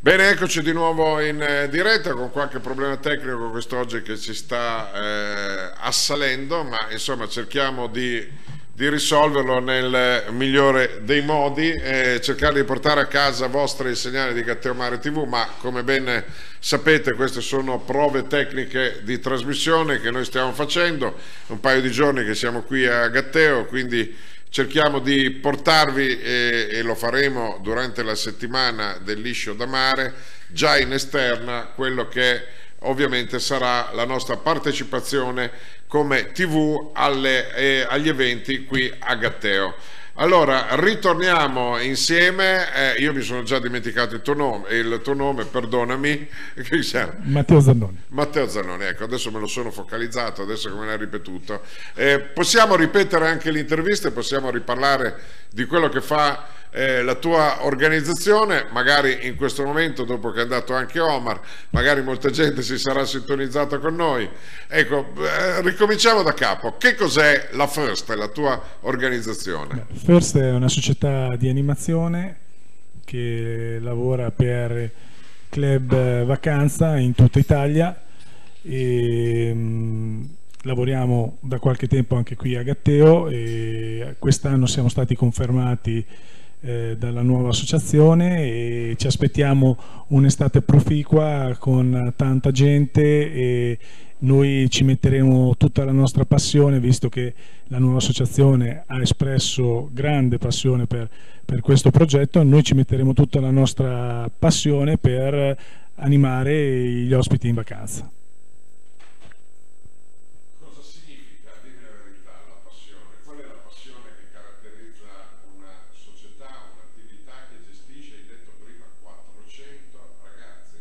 Bene, eccoci di nuovo in diretta con qualche problema tecnico quest'oggi che ci sta assalendo, ma insomma cerchiamo di risolverlo nel migliore dei modi, cercare di portare a casa vostri segnali di Gatteo Mare TV, ma come ben sapete queste sono prove tecniche di trasmissione che noi stiamo facendo, un paio di giorni che siamo qui a Gatteo, quindi cerchiamo di portarvi, e lo faremo durante la settimana del liscio da mare, già in esterna, quello che ovviamente sarà la nostra partecipazione come TV agli eventi qui a Gatteo. Allora, ritorniamo insieme, io mi sono già dimenticato il tuo nome, perdonami. Matteo Zannoni. Matteo Zannoni, ecco, adesso me lo sono focalizzato, adesso che me l'hai ripetuto. Possiamo ripetere anche l'intervista e possiamo riparlare di quello che fa la tua organizzazione, magari in questo momento, dopo che è andato anche Omar, magari molta gente si sarà sintonizzata con noi. Ecco, ricominciamo da capo. Che cos'è la FIRST, la tua organizzazione? FIRST è una società di animazione che lavora per club vacanza in tutta Italia e lavoriamo da qualche tempo anche qui a Gatteo e quest'anno siamo stati confermati dalla nuova associazione e ci aspettiamo un'estate proficua con tanta gente e noi ci metteremo tutta la nostra passione, visto che la nuova associazione ha espresso grande passione per questo progetto. Noi ci metteremo tutta la nostra passione per animare gli ospiti in vacanza. Cosa significa, dimmi la verità, la passione? Qual è la passione che caratterizza una società, un'attività che gestisce, hai detto prima, 400 ragazzi?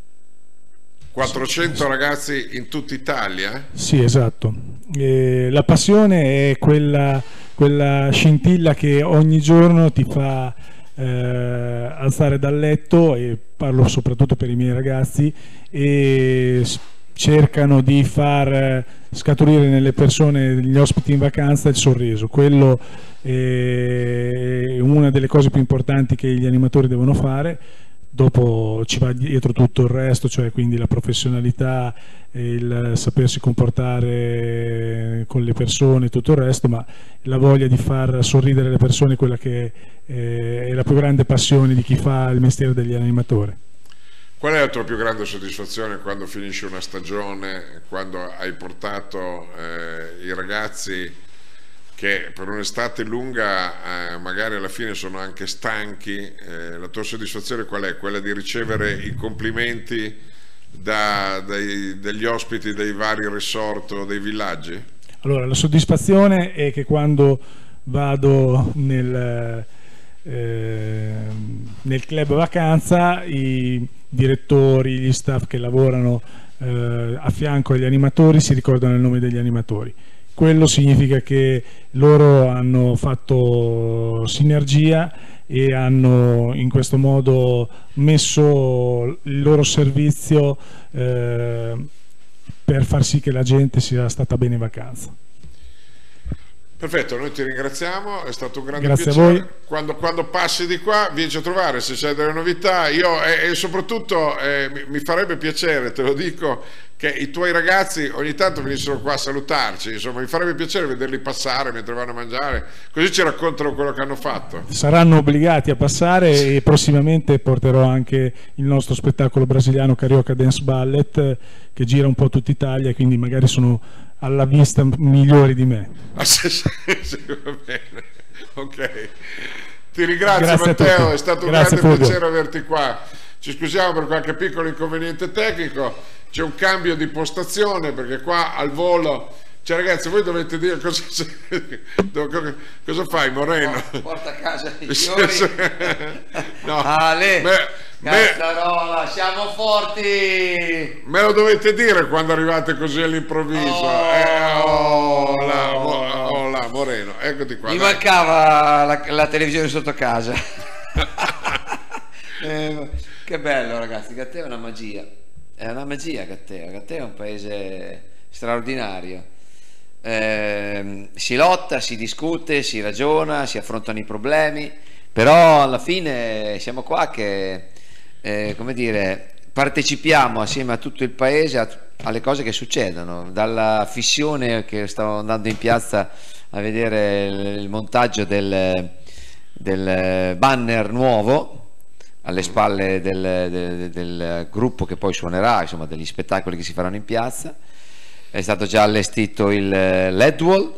400 ragazzi in tutta Italia? Sì, esatto. La passione è quella scintilla che ogni giorno ti fa alzare dal letto, e parlo soprattutto per i miei ragazzi, e cercano di far scaturire nelle persone, negli ospiti in vacanza, il sorriso. Quello è una delle cose più importanti che gli animatori devono fare. Dopo ci va dietro tutto il resto, cioè quindi la professionalità, il sapersi comportare con le persone e tutto il resto, ma la voglia di far sorridere le persone è quella che è la più grande passione di chi fa il mestiere degli animatori. Qual è la tua più grande soddisfazione quando finisce una stagione, quando hai portato i ragazzi che per un'estate lunga magari alla fine sono anche stanchi, la tua soddisfazione qual è? Quella di ricevere i complimenti degli ospiti dei vari resort o dei villaggi? Allora, la soddisfazione è che quando vado nel club vacanza, i direttori, gli staff che lavorano a fianco agli animatori si ricordano il nome degli animatori. Quello significa che loro hanno fatto sinergia e hanno in questo modo messo il loro servizio per far sì che la gente sia stata bene in vacanza. Perfetto, noi ti ringraziamo, è stato un grande Grazie piacere. a voi. Quando passi di qua vieni a trovare se c'è delle novità, e soprattutto mi farebbe piacere, te lo dico, che i tuoi ragazzi ogni tanto venissero qua a salutarci, insomma mi farebbe piacere vederli passare mentre vanno a mangiare, così ci raccontano quello che hanno fatto. Saranno obbligati a passare e prossimamente porterò anche il nostro spettacolo brasiliano Carioca Dance Ballet che gira un po' tutta Italia e quindi magari sono alla vista migliori di me. Ah, sì, va bene. Ok. Ti ringrazio. Grazie Matteo, è stato un Grazie, grande Fulvio. piacere averti qua. Ci scusiamo per qualche piccolo inconveniente tecnico, c'è un cambio di postazione perché qua al volo, cioè ragazzi voi dovete dire cosa fai Moreno? Porta a casa i fiori. No. Ale, Cazzarola, siamo forti. Me lo dovete dire quando arrivate così all'improvviso. Là, Moreno, eccoti qua. Mi mancava la televisione sotto casa. Che bello ragazzi, Gatteo è una magia. È una magia Gatteo. Gatteo è un paese straordinario. Si lotta, si discute, si ragiona, si affrontano i problemi, però alla fine siamo qua che come dire, partecipiamo assieme a tutto il paese alle cose che succedono, dalla fissione che stavo andando in piazza a vedere il montaggio del banner nuovo alle spalle del gruppo che poi suonerà, insomma, degli spettacoli che si faranno in piazza. È stato già allestito il LED wall.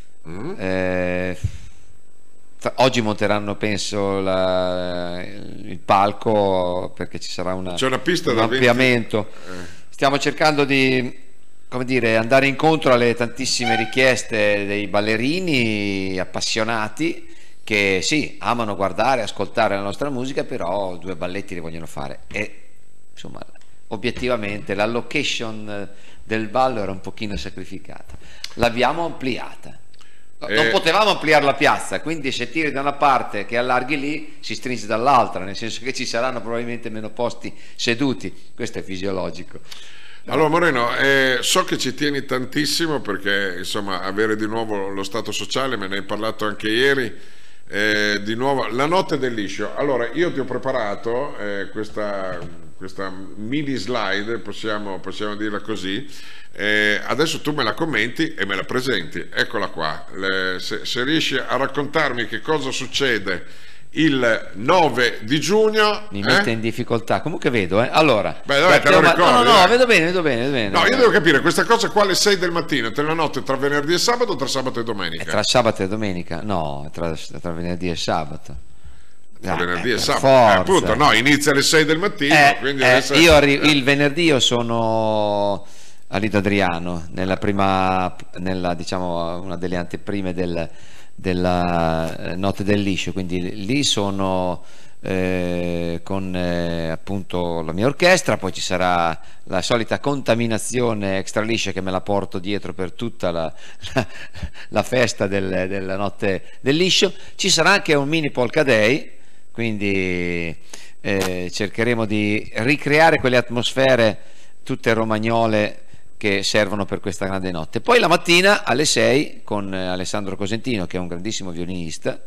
Oggi monteranno, penso, il palco, perché ci sarà c'è una pista un da ampliamento. Stiamo cercando di, come dire, andare incontro alle tantissime richieste dei ballerini appassionati che sì, amano guardare, ascoltare la nostra musica, però 2 balletti li vogliono fare, e insomma obiettivamente la location del ballo era un pochino sacrificata, l'abbiamo ampliata. Non potevamo ampliare la piazza, quindi se tiri da una parte che allarghi lì, si stringe dall'altra, nel senso che ci saranno probabilmente meno posti seduti, questo è fisiologico. Allora Moreno, so che ci tieni tantissimo, perché insomma avere di nuovo lo Stato sociale, me ne hai parlato anche ieri, di nuovo la notte del liscio. Allora io ti ho preparato questa mini slide, possiamo dirla così. Adesso tu me la commenti e me la presenti. Eccola qua. Se riesci a raccontarmi che cosa succede il 9 di giugno, mi mette in difficoltà, comunque vedo, allora. Beh, dai, te lo ricordi, no, vedo bene. No, io devo capire questa cosa qua alle 6 del mattino, tra la notte, tra venerdì e sabato, o tra sabato e domenica? Tra sabato e domenica? No, tra venerdì e sabato. Venerdì e sabato, appunto, no, inizia alle 6 del mattino, quindi il venerdì io sono a Lido Adriano, diciamo una delle anteprime della notte del liscio, quindi lì sono con appunto la mia orchestra. Poi ci sarà la solita contaminazione extra liscio che me la porto dietro per tutta la festa della notte del liscio. Ci sarà anche un mini polka day, quindi cercheremo di ricreare quelle atmosfere tutte romagnole che servono per questa grande notte. Poi la mattina alle 6 con Alessandro Cosentino, che è un grandissimo violinista,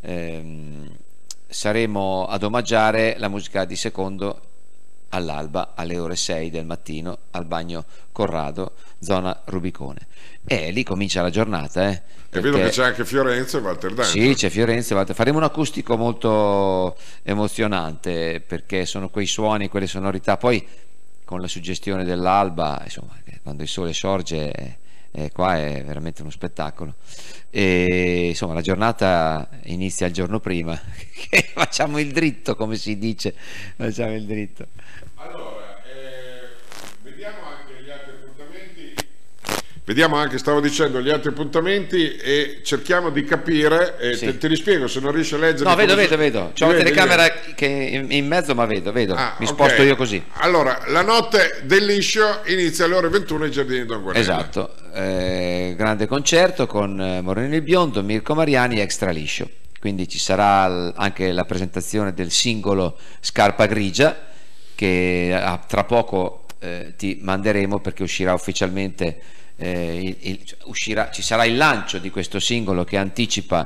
saremo ad omaggiare la musica di Secondo all'alba alle ore 6 del mattino al Bagno Corrado, zona Rubicone, e lì comincia la giornata. E vedo che c'è anche Fiorenzo e Walter D'Angelo. Sì, c'è Fiorenzo e Walter. Faremo un acustico molto emozionante, perché sono quei suoni, quelle sonorità, poi con la suggestione dell'alba, insomma, quando il sole sorge, qua è veramente uno spettacolo. E insomma la giornata inizia il giorno prima che facciamo il dritto, come si dice, facciamo il dritto. Allora, vediamo anche gli altri appuntamenti. Vediamo anche, stavo dicendo, gli altri appuntamenti, e cerchiamo di capire, Sì. te li spiego se non riesci a leggere. No, vedo. C'ho la telecamera che in mezzo, ma vedo. Mi sposto io così. Allora, la notte del liscio inizia alle ore 21 ai Giardini Don Guarella. Esatto, grande concerto con Moreno il Biondo, Mirko Mariani, extra liscio. Quindi ci sarà anche la presentazione del singolo Scarpa Grigia, che tra poco ti manderemo, perché uscirà ufficialmente. Ci sarà il lancio di questo singolo che anticipa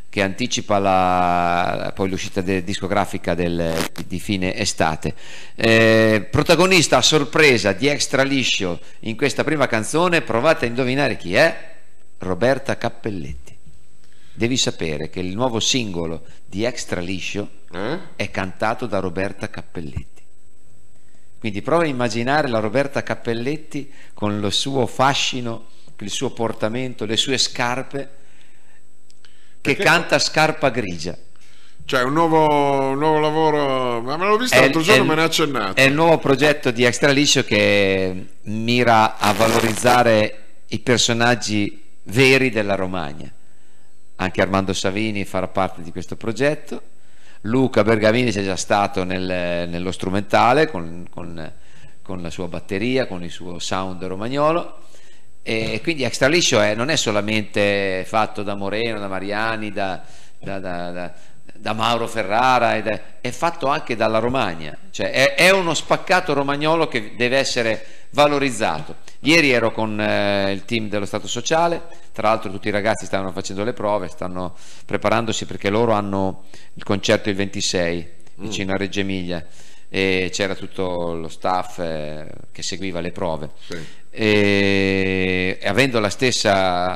poi l'uscita discografica di fine estate. Protagonista a sorpresa di extra liscio in questa prima canzone, provate a indovinare chi è? Roberta Cappelletti. Devi sapere che il nuovo singolo di extra liscio è cantato da Roberta Cappelletti. Quindi prova a immaginare la Roberta Cappelletti con lo suo fascino, il suo portamento, le sue scarpe, che canta Scarpa Grigia. Cioè un nuovo lavoro, ma me l'ho visto l'altro giorno, me ne ha accennato. È il nuovo progetto di Extra Liscio che mira a valorizzare i personaggi veri della Romagna. Anche Armando Savini farà parte di questo progetto. Luca Bergamini c'è già stato nello strumentale con la sua batteria, con il suo sound romagnolo, e quindi Extra Liscio non è solamente fatto da Moreno, da Mariani, da Mauro Ferrara, è fatto anche dalla Romagna, cioè è uno spaccato romagnolo che deve essere valorizzato. Ieri ero con il team dello Stato Sociale, tra l'altro tutti i ragazzi stavano facendo le prove, stanno preparandosi perché loro hanno il concerto il 26 vicino a Reggio Emilia, e c'era tutto lo staff che seguiva le prove. Sì. E avendo lo stesso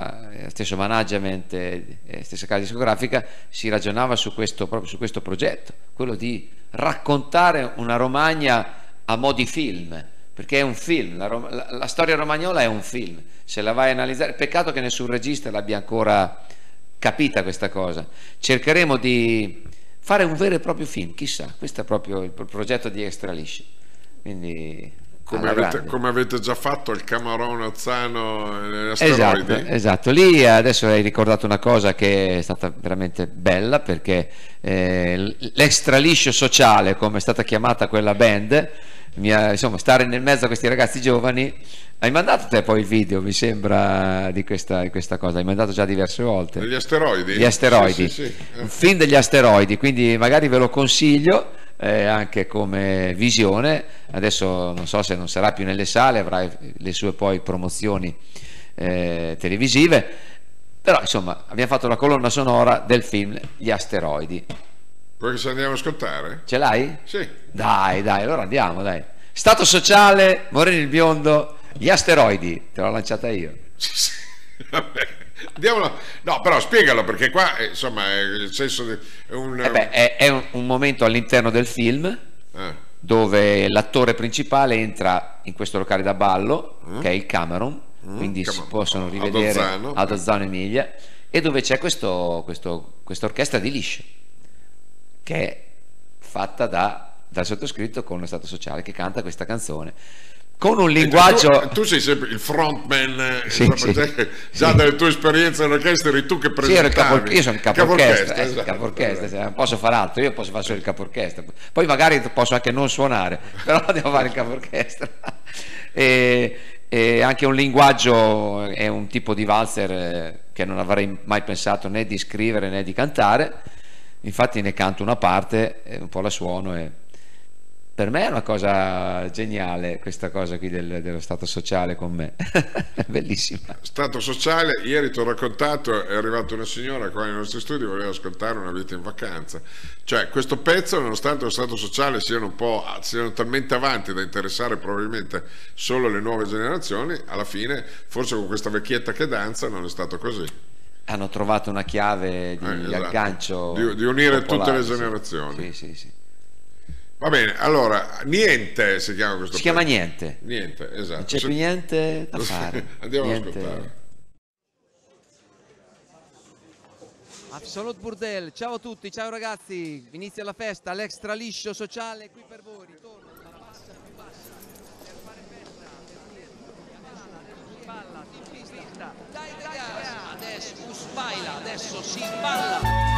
management, stessa casa discografica, si ragionava proprio su questo progetto, quello di raccontare una Romagna a mo' di film, perché è un film, la storia romagnola è un film, se la vai a analizzare, peccato che nessun regista l'abbia ancora capita questa cosa. Cercheremo di fare un vero e proprio film, chissà, questo è proprio il progetto di Extra Liscio, quindi come avete già fatto il Camarone Ozzano e gli asteroidi. Esatto, lì adesso hai ricordato una cosa che è stata veramente bella, perché l'Extra Liscio sociale, come è stata chiamata quella band, insomma, stare nel mezzo a questi ragazzi giovani. Hai mandato te poi il video, mi sembra, di questa cosa, hai mandato già diverse volte. Gli asteroidi? Gli asteroidi, sì. Un film degli asteroidi, quindi magari ve lo consiglio anche come visione. Adesso non so se non sarà più nelle sale, avrà le sue poi promozioni televisive, però insomma abbiamo fatto la colonna sonora del film Gli asteroidi. Vuoi che ci andiamo a ascoltare? Ce l'hai? Sì. Dai, allora andiamo, dai. Stato sociale, Moreni il biondo, Gli asteroidi, te l'ho lanciata io. Sì. Vabbè. Andiamolo. No, però spiegalo, perché qua insomma è il senso di è un momento all'interno del film dove l'attore principale entra in questo locale da ballo che è il Cameron, quindi si possono rivedere ad Ozzano Emilia, e dove c'è questa orchestra di Liscio che è fatta dal sottoscritto con lo Stato sociale, che canta questa canzone con un linguaggio. Tu sei sempre il frontman, sì. Già dalle tue esperienze all'orchestra eri tu che presentavi. Io sono il caporchestra, non posso fare altro, io posso fare solo il caporchestra, poi magari posso anche non suonare, però devo fare il caporchestra. E anche un linguaggio, è un tipo di valzer che non avrei mai pensato né di scrivere né di cantare, infatti ne canto una parte, un po' la suono, e per me è una cosa geniale questa cosa qui dello stato sociale con me. Bellissima. Stato sociale, ieri ti ho raccontato, è arrivata una signora qua nei nostri studi, voleva ascoltare Una vita in vacanza. Cioè questo pezzo, nonostante lo stato sociale siano talmente avanti da interessare probabilmente solo le nuove generazioni, alla fine forse con questa vecchietta che danza non è stato così. Hanno trovato una chiave di aggancio di unire popolare, tutte le generazioni. Sì. Va bene, allora, Niente si chiama questo. Si chiama Niente. Niente, esatto. Non c'è più niente da fare. Andiamo ad ascoltare. Absolute Burdel, ciao a tutti, ciao ragazzi. Inizia la festa, l'Extra Liscio sociale qui per voi. Ritorno dalla bassa più bassa per fare festa, si balla, tutti in pista. Dai ragazzi, adesso baila, adesso si balla.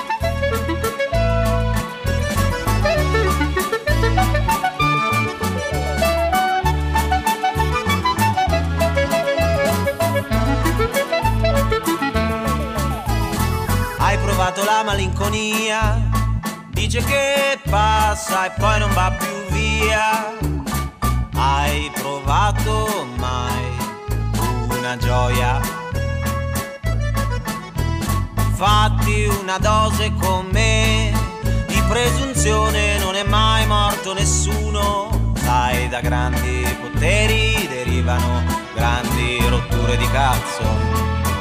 Hai provato la malinconia, dice che passa e poi non va più via. Hai provato mai una gioia? Fatti una dose con me, di presunzione non è mai morto nessuno. Sai, da grandi poteri derivano grandi rotture di cazzo.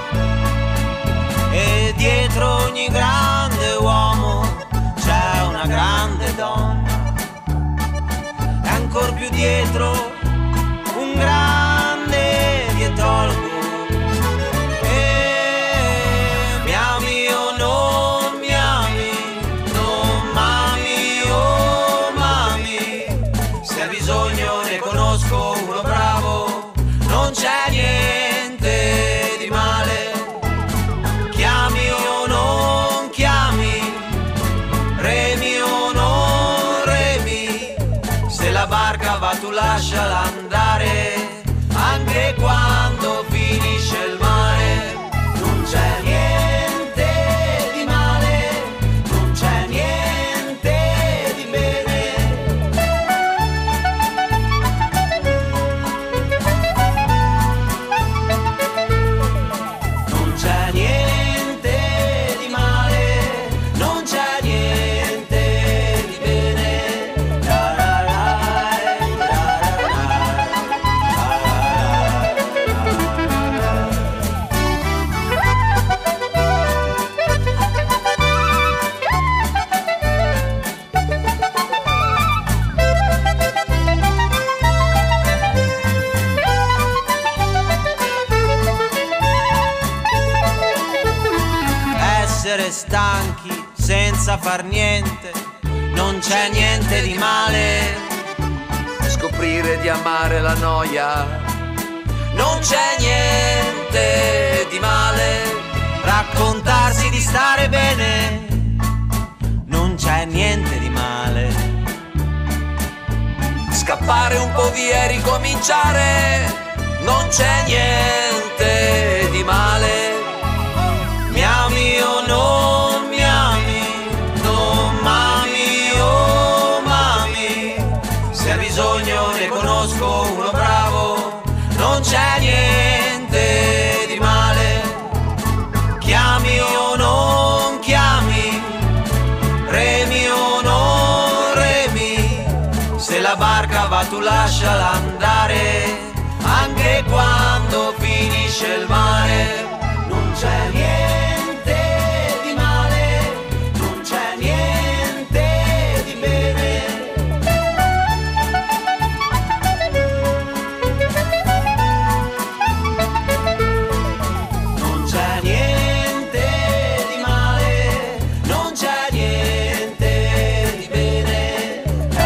E dietro ogni grande uomo c'è una grande donna, e ancor più dietro un grande dietologo. E mi ami o non mi ami, non mami o mami, se hai bisogno ne conosco uno bravo, non c'è niente di male. Chiami o non chiami, remi o non remi, se la barca va tu lasciala andare, anche quando finisce il mare. Non c'è niente di male, non c'è niente di bene. Non c'è niente di male, non c'è niente di bene. La la stanchi senza far niente, non c'è niente di male. Scoprire di amare la noia, Non c'è niente di male. Raccontarsi di stare bene, non c'è niente di male. Scappare un po' via e ricominciare, non c'è niente di male. Mi ami o non mi ami, non m'ami o m'ami. Se hai bisogno ne conosco uno bravo, non c'è niente di male. Chiami o non chiami, remi o non remi. Se la barca va tu lasciala andare, anche quando finisce il mare. Non c'è niente di male, non c'è niente di bene. Non c'è niente di male, non c'è niente di bene.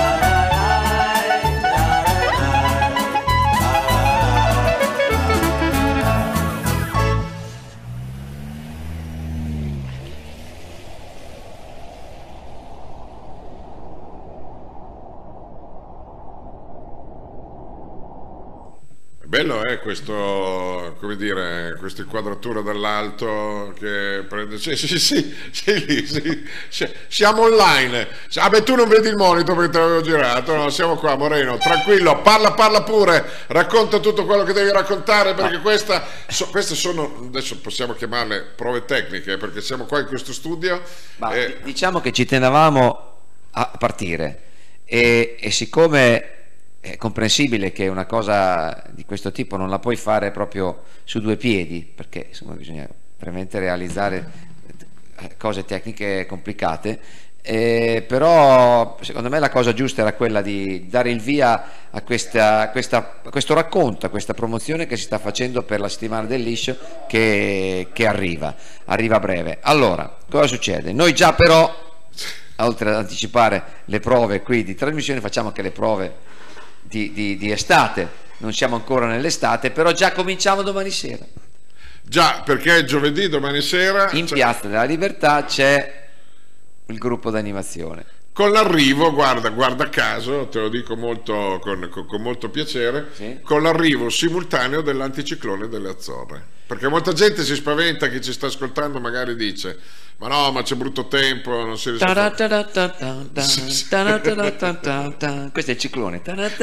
Bello è questo, come dire, questa inquadratura dall'alto che prende. Sì, lì, sì. Siamo online. Ah, beh, tu non vedi il monitor perché te l'avevo girato. No, siamo qua, Moreno. Tranquillo, parla pure. Racconta tutto quello che devi raccontare perché queste sono, adesso possiamo chiamarle prove tecniche perché siamo qua in questo studio. Ma diciamo che ci tenevamo a partire e siccome è comprensibile che una cosa di questo tipo non la puoi fare proprio su due piedi, perché insomma bisogna veramente realizzare cose tecniche complicate, però secondo me la cosa giusta era quella di dare il via a questo racconto, a questa promozione che si sta facendo per la settimana del liscio che arriva a breve. Allora, cosa succede? Noi già però, oltre ad anticipare le prove qui di trasmissione, facciamo anche le prove di estate. Non siamo ancora nell'estate, però già cominciamo domani sera. Già, perché è giovedì, domani sera in Piazza della Libertà c'è il gruppo d'animazione. Con l'arrivo, guarda caso, te lo dico molto, con molto piacere, Sì. con l'arrivo simultaneo dell'anticiclone delle Azzorre. Perché molta gente si spaventa, chi ci sta ascoltando magari dice ma no, ma c'è brutto tempo, non si riesce a fare. Questo è il ciclone.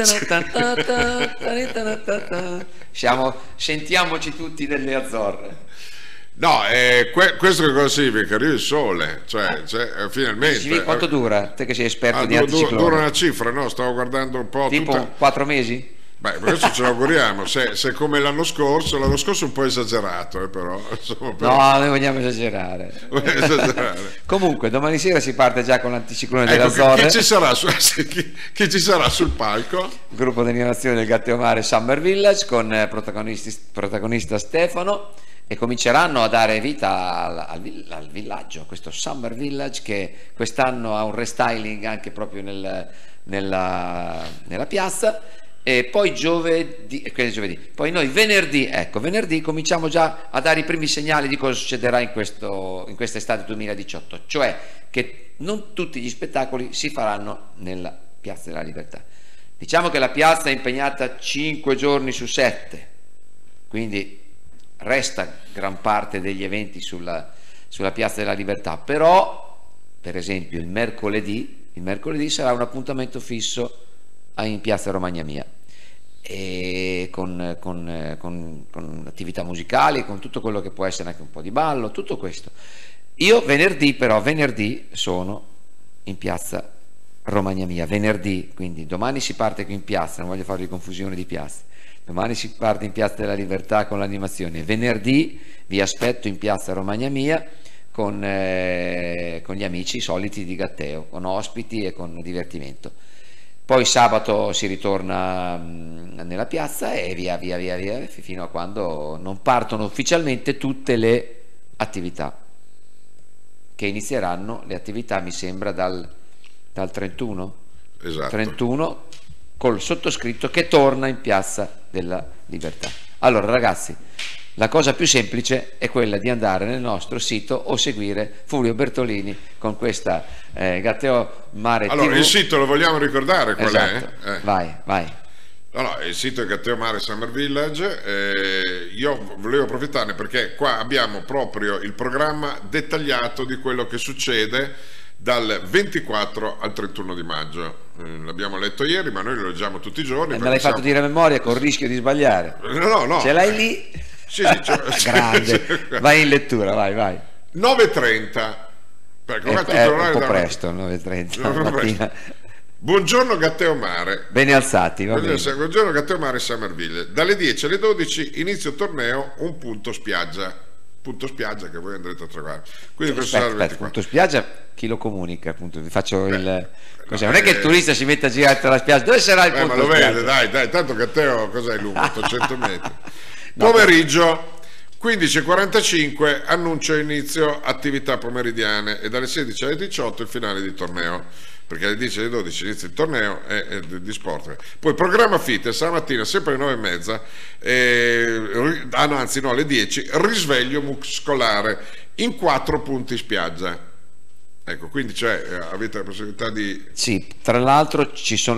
Sentiamoci tutti delle Azzorre. No, questo che cosa significa? Che arriva il sole, cioè finalmente. Quanto dura? Te che sei esperto di dura anticiclone. una cifra, no? Stavo guardando un po'. Tipo 4 mesi? Beh, questo ce l'auguriamo. Se come l'anno scorso è un po' esagerato, però. Insomma, No, noi vogliamo esagerare. Comunque, domani sera si parte già con l'anticiclone delle Azzorre. Chi ci sarà sul palco? Il gruppo di animazione del Gatteomare Summer Village con protagonista Stefano, e cominceranno a dare vita al villaggio, a questo Summer Village che quest'anno ha un restyling anche proprio nella piazza. E poi poi noi venerdì cominciamo già a dare i primi segnali di cosa succederà in questa estate 2018, cioè che non tutti gli spettacoli si faranno nella Piazza della Libertà. Diciamo che la piazza è impegnata 5 giorni su 7, quindi resta gran parte degli eventi sulla Piazza della Libertà, però per esempio il mercoledì sarà un appuntamento fisso in Piazza Romagna Mia, e con attività musicali, con tutto quello che può essere anche un po' di ballo, tutto questo. Io venerdì sono in Piazza Romagna Mia, quindi domani si parte qui in piazza, non voglio farvi confusione di piazza, domani si parte in Piazza della Libertà con l'animazione, venerdì vi aspetto in Piazza Romagna Mia con gli amici soliti di Gatteo, con ospiti e con divertimento. Poi sabato si ritorna nella piazza e via fino a quando non partono ufficialmente tutte le attività. che inizieranno le attività, mi sembra, dal 31. Esatto. 31 col sottoscritto che torna in Piazza della Libertà. Allora ragazzi, la cosa più semplice è quella di andare nel nostro sito o seguire Fulvio Bertolini con questa Gatteo Mare Allora, TV. il sito lo vogliamo ricordare qual Esatto. è? Vai. No, il sito è Gatteo Mare Summer Village. Io volevo approfittarne perché qua abbiamo proprio il programma dettagliato di quello che succede dal 24 al 31 di maggio. L'abbiamo letto ieri, ma noi lo leggiamo tutti i giorni. Me l'hai fatto dire a memoria con il rischio di sbagliare. No. Ce l'hai lì? Sì, grande. Vai in lettura, vai. 9:30. Perché È un po' presto, 9:30 la mattina. Buongiorno Gatteo Mare. Bene alzati, va bene. Buongiorno Gatteo Mare Summerville. Dalle 10 alle 12 inizio torneo, un punto spiaggia. Punto spiaggia che voi andrete a trovare. Quindi Aspetta, punto spiaggia, chi lo comunica? Appunto, vi faccio il... Cos'è? Non è che il turista si mette a girare tra la spiaggia. Dove sarà il punto ma lo spiaggia? vede, dai, tanto Gatteo cos'è lungo? 800 metri. Pomeriggio 15:45 annuncio inizio attività pomeridiane e dalle 16 alle 18 il finale di torneo, perché alle 10 alle 12 inizia il torneo di sport. Poi programma fitness stamattina sempre alle 9:30, anzi no, alle 10 risveglio muscolare in 4 punti spiaggia. Ecco, quindi avete la possibilità di... Sì, tra l'altro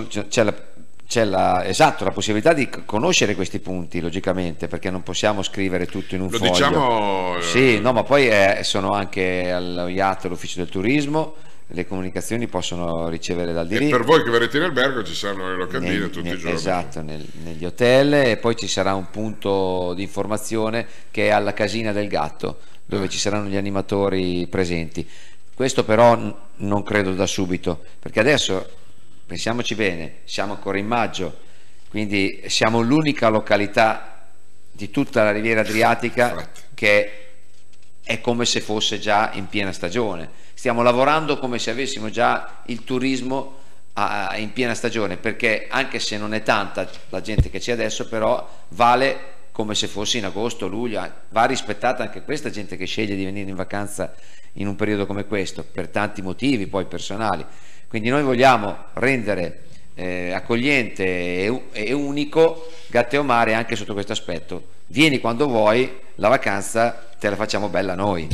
c'è la possibilità di conoscere questi punti, logicamente, perché non possiamo scrivere tutto in un Lo foglio. diciamo... Sì, no, ma poi sono anche allo IAT, all'ufficio del turismo, le comunicazioni possono ricevere dal di lì. E per voi che verrete in albergo ci saranno le locandine tutti i giorni. Esatto, negli hotel, e poi ci sarà un punto di informazione che è alla Casina del Gatto, dove ci saranno gli animatori presenti. Questo però non credo da subito, perché adesso, pensiamoci bene, siamo ancora in maggio, quindi siamo l'unica località di tutta la Riviera Adriatica che è come se fosse già in piena stagione. Stiamo lavorando come se avessimo già il turismo in piena stagione, perché anche se non è tanta la gente che c'è adesso, però vale come se fosse in agosto, luglio, va rispettata anche questa gente che sceglie di venire in vacanza in un periodo come questo, per tanti motivi poi personali. Quindi noi vogliamo rendere accogliente e unico Gatteo Mare anche sotto questo aspetto. Vieni quando vuoi, la vacanza te la facciamo bella noi.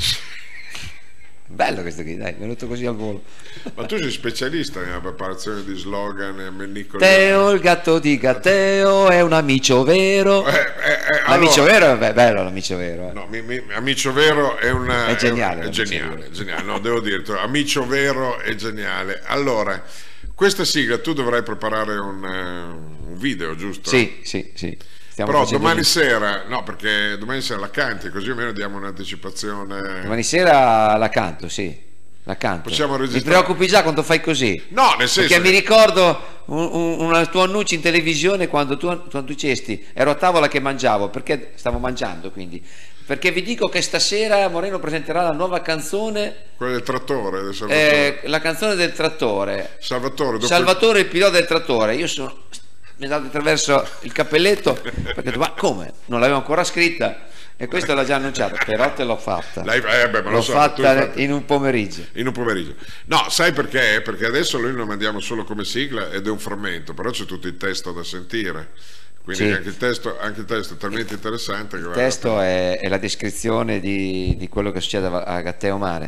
Bello questo qui, dai, è venuto così al volo. Ma tu sei specialista nella preparazione di slogan e ammennicoli. Teo, il gatto di Gatteo è un amicio vero. L'amicio vero è bello, l'amicio vero. No, amicio vero è geniale. È geniale. No, devo dirti, amicio vero è geniale. Allora, questa sigla tu dovrai preparare un video, giusto? Sì. Però domani sera, no, perché domani sera la canti, così almeno diamo un'anticipazione. Domani sera la canto, sì, la canto. Possiamo registrare. Mi preoccupi già quando fai così? No, nel senso... Perché mi ricordo un tuo annuncio in televisione quando tu dicesti, ero a tavola che mangiavo, perché stavo mangiando, quindi... Perché vi dico che stasera Moreno presenterà la nuova canzone, quella del trattore, del Salvatore. La canzone del trattore, Salvatore, il pilota del trattore. Io mi è dato attraverso il cappelletto perché ho detto, ma come? Non l'avevo ancora scritta e questo l'ha già annunciato, però te l'ho fatta. L'ho fatta in un pomeriggio. No, sai perché? Perché adesso noi lo mandiamo solo come sigla ed è un frammento, però c'è tutto il testo da sentire. Quindi anche il testo è talmente interessante che il testo è la descrizione di quello che succede a Gatteo Mare,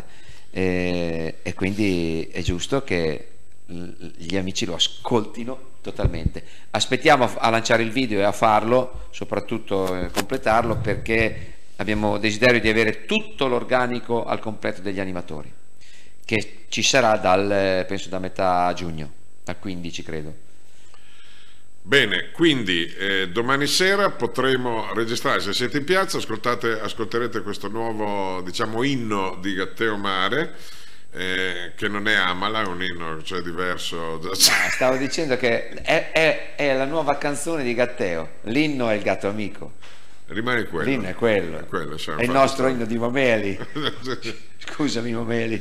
e quindi è giusto che gli amici lo ascoltino totalmente. Aspettiamo a lanciare il video e a farlo, soprattutto completarlo, perché abbiamo desiderio di avere tutto l'organico al completo degli animatori, che ci sarà penso da metà giugno, dal 15 credo. Bene, quindi domani sera potremo registrare, se siete in piazza ascolterete questo nuovo, diciamo, inno di Gatteo Mare, che non è Amala, è un inno, cioè diverso. Stavo dicendo che è la nuova canzone di Gatteo, l'inno è il gatto amico. Rimane quello. L'inno è quello. È il nostro inno di Momeli. Scusami Momeli.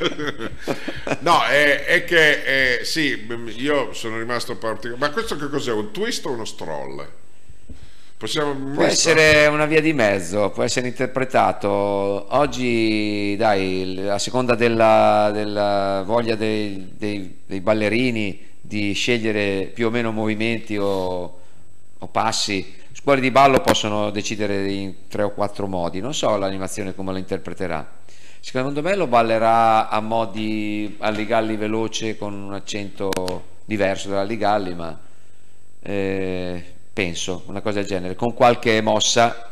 No, è che sì, io sono rimasto particolare. Ma questo che cos'è? Un twist o uno stroll? Possiamo Può essere una via di mezzo, può essere interpretato. Oggi, dai, a seconda della voglia dei ballerini di scegliere più o meno movimenti o passi, scuole di ballo possono decidere in 3 o 4 modi. Non so l'animazione come lo interpreterà. Secondo me lo ballerà a modi Alligalli veloce, con un accento diverso dall'Alligalli, ma penso una cosa del genere, con qualche mossa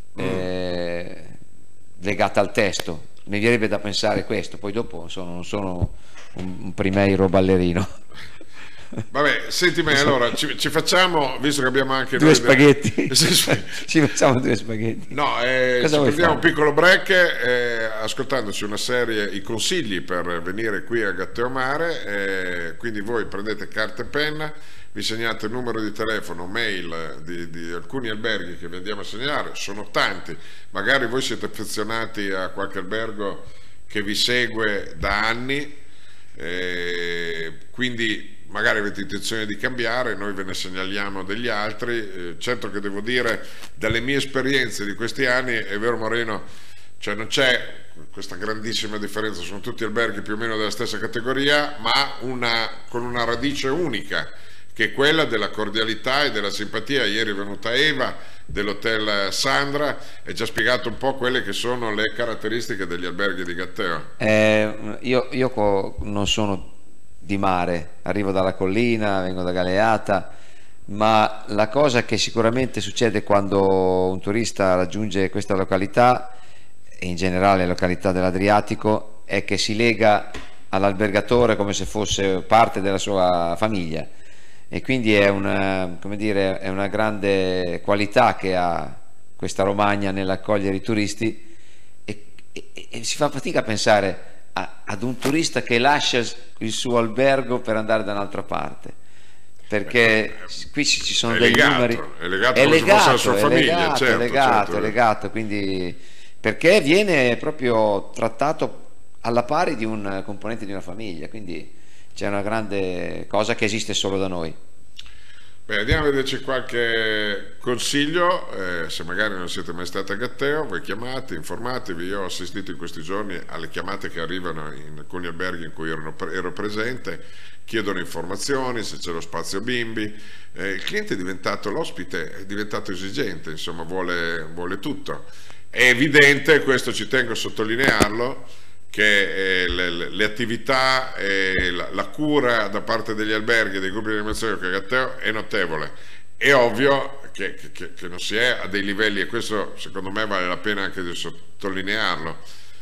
legata al testo. Mi verrebbe da pensare questo, poi dopo non sono un primeiro ballerino. Vabbè, senti me, allora ci facciamo, visto che abbiamo anche due noi spaghetti. Ci facciamo 2 spaghetti. No, ci prendiamo un piccolo break, ascoltandoci una serie, i consigli per venire qui a Gatteomare, quindi voi prendete carta e penna, vi segnate il numero di telefono, mail di alcuni alberghi che vi andiamo a segnalare, sono tanti, magari voi siete affezionati a qualche albergo che vi segue da anni, quindi magari avete intenzione di cambiare, noi ve ne segnaliamo degli altri. Certo che devo dire, dalle mie esperienze di questi anni, è vero Moreno, cioè non c'è questa grandissima differenza, sono tutti alberghi più o meno della stessa categoria, ma con una radice unica, che è quella della cordialità e della simpatia. Ieri è venuta Eva dell'hotel Sandra e ci ha spiegato un po' quelle che sono le caratteristiche degli alberghi di Gatteo. Io non sono di mare, arrivo dalla collina, vengo da Galeata, ma la cosa che sicuramente succede quando un turista raggiunge questa località, e in generale località dell'Adriatico, è che si lega all'albergatore come se fosse parte della sua famiglia, e quindi è una grande qualità che ha questa Romagna nell'accogliere i turisti, e si fa fatica a pensare ad un turista che lascia il suo albergo per andare da un'altra parte, perché qui ci sono dei numeri, è legato alla sua famiglia, è legato, quindi, perché viene proprio trattato alla pari di un componente di una famiglia, quindi c'è una grande cosa che esiste solo da noi. Beh, andiamo a vederci qualche consiglio, se magari non siete mai stati a Gatteo, voi chiamate, informatevi. Io ho assistito in questi giorni alle chiamate che arrivano in alcuni alberghi in cui ero presente, chiedono informazioni, se c'è lo spazio bimbi, il cliente è diventato, l'ospite è diventato esigente, insomma vuole tutto. È evidente, questo ci tengo a sottolinearlo, che le attività e la cura da parte degli alberghi e dei gruppi di animazione che Gatteo è notevole. È ovvio che non si è a dei livelli, e questo secondo me vale la pena anche di sottolinearlo,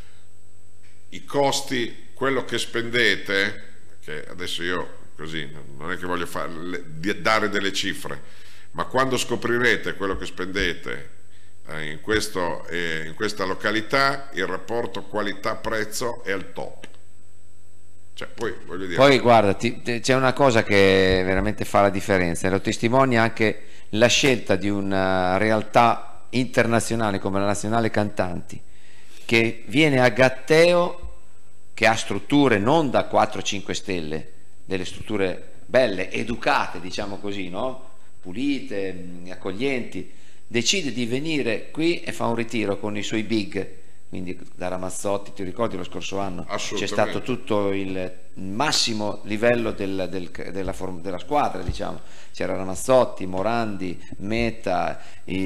i costi, quello che spendete, che adesso io così non è che voglio dare delle cifre, ma quando scoprirete quello che spendete in questa località, il rapporto qualità-prezzo è al top. Cioè, poi voglio dire, poi guarda, c'è una cosa che veramente fa la differenza, e lo testimonia anche la scelta di una realtà internazionale come la Nazionale Cantanti, che viene a Gatteo, che ha strutture non da 4-5 stelle, delle strutture belle, educate, diciamo così, no? Pulite, accoglienti, decide di venire qui e fa un ritiro con i suoi big, quindi da Ramazzotti, ti ricordi lo scorso anno c'è stato tutto il massimo livello della squadra, diciamo, c'era Ramazzotti, Morandi, Meta,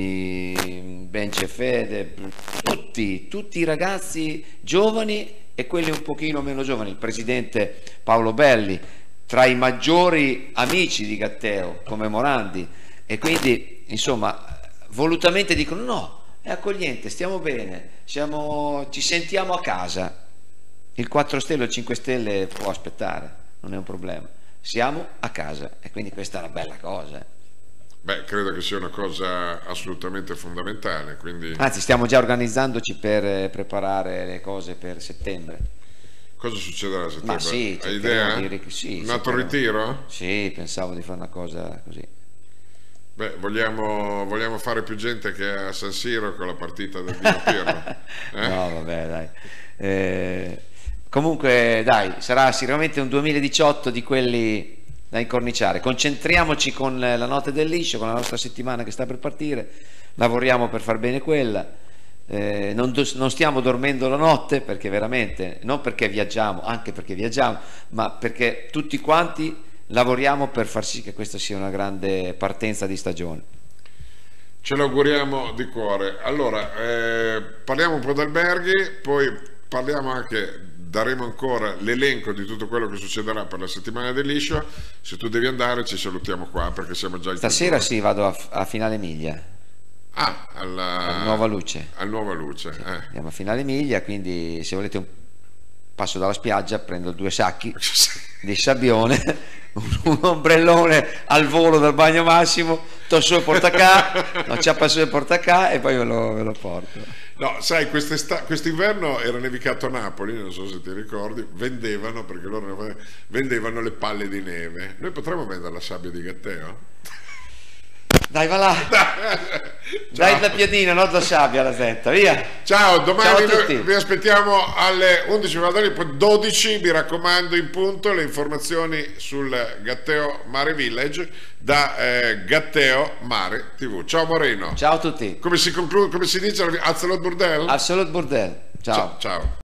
Bencefede, tutti i ragazzi giovani e quelli un pochino meno giovani, il presidente Paolo Belli, tra i maggiori amici di Gatteo come Morandi, e quindi insomma volutamente dicono no, è accogliente, stiamo bene, ci sentiamo a casa. Il 4 stelle o il 5 stelle può aspettare, non è un problema, siamo a casa, e quindi questa è una bella cosa. Beh, credo che sia una cosa assolutamente fondamentale, quindi... Anzi, stiamo già organizzandoci per preparare le cose per settembre. Cosa succederà a settembre? Ma sì, hai idea? Un altro ritiro? Sì, pensavo di fare una cosa così. Beh, vogliamo fare più gente che a San Siro con la partita del Dino Pirlo? No, vabbè, dai. Comunque, dai, sarà sicuramente un 2018 di quelli da incorniciare. Concentriamoci con la notte del liscio, con la nostra settimana che sta per partire, lavoriamo per far bene quella. Non stiamo dormendo la notte, perché veramente, non perché viaggiamo, anche perché viaggiamo, ma perché tutti quanti lavoriamo per far sì che questa sia una grande partenza di stagione. Ce l'auguriamo di cuore. Allora, parliamo un po' d'alberghi, poi parliamo anche, daremo ancora l'elenco di tutto quello che succederà per la settimana del liscio. Se tu devi andare ci salutiamo qua, perché siamo già in Stasera sì, vado a Finale Miglia. Alla Nuova Luce. Al Nuova Luce. Sì, andiamo a Finale Miglia, quindi se volete passo dalla spiaggia, prendo 2 sacchi di sabbione, un ombrellone al volo dal bagno Massimo, tosso e portacà, no, ciappa su e portacà e poi ve lo porto. No, sai, quest'inverno era nevicato a Napoli, non so se ti ricordi, vendevano, perché loro vendevano le palle di neve. Noi potremmo vendere la sabbia di Gatteo? Dai, va là. Dai la piadina, non la sabbia, la setta, via. Ciao, domani Ciao a tutti. vi aspettiamo alle 11, poi 12, mi raccomando, in punto le informazioni sul Gatteo Mare Village da Gatteo Mare TV. Ciao Moreno. Ciao a tutti. Come si conclude, come si dice? Absolut Burdel? Absolut Burdel. Ciao. Ciao.